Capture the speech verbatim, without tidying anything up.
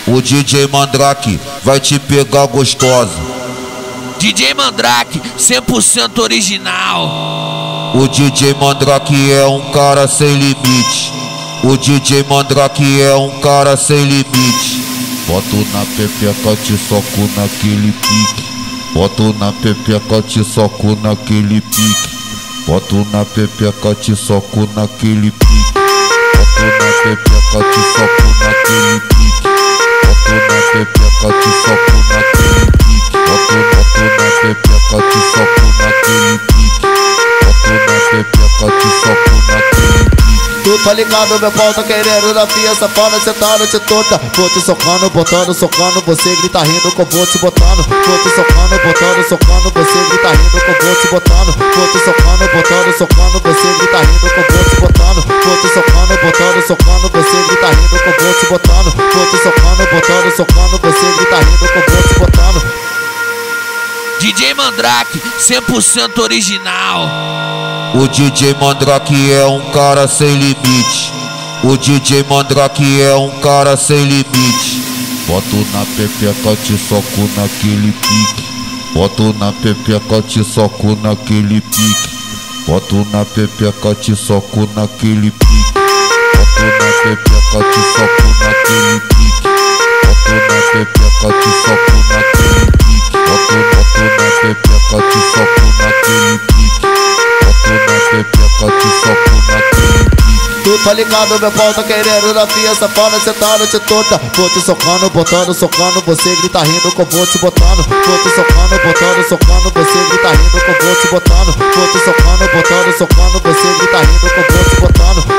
O D J Mandrake vai te pegar gostosa. D J Mandrake, cem por cento original. O D J Mandrake é um cara sem limite. O D J Mandrake é um cara sem limite. Boto na pepeca, te soco naquele pique. Boto na pepeca, te soco naquele pique. Boto na pepeca, te soco naquele pique. Boto na pepeca, te soco naquele pique. Boto na pepeca, te soco naquele pique. Boto, boto na pepeca, te soco naquele pique. Boto na pepeca, te soco naquele pique. Tu tá ligado, meu pau tá querendo na pia, safada, cê tá noite toda. Vou te socando, botando, socando, você grita rindo que eu vou te botando. Vou te socando, botando, socando, você grita rindo que eu vou te botando. Vou te socando, botando, socando, você grita rindo que eu vou te botando. Vou te socando, botando, socando, você grita rindo que eu vou te botando. Vou te socando, botando, socando, você grita rindo que eu vou te botando. D J Mandrake, cem por cento original. O D J Mandrake é um cara sem limite. O D J Mandrake é um cara sem limite. Boto na pepeca, te soco naquele pique. Boto na pepeca, te soco naquele pique. Boto na pepeca, te soco naquele pique. Boto na pepeca, te soco naquele pique. Boto na pepeca, te soco naquele pique. Boto, boto na pepeca, te soco naquele pique. Boto na pepeca, te soco naquele pique. Tu tá ligado, meu pau tá querendo na pia, safada, cê tá noite toda. Vou te socando, botando, socando, você grita rindo que eu vou te botando. Vou te socando, botando, socando, você grita rindo que eu vou te botando. Vou te socando, botando, socando, você grita rindo que eu vou te botando.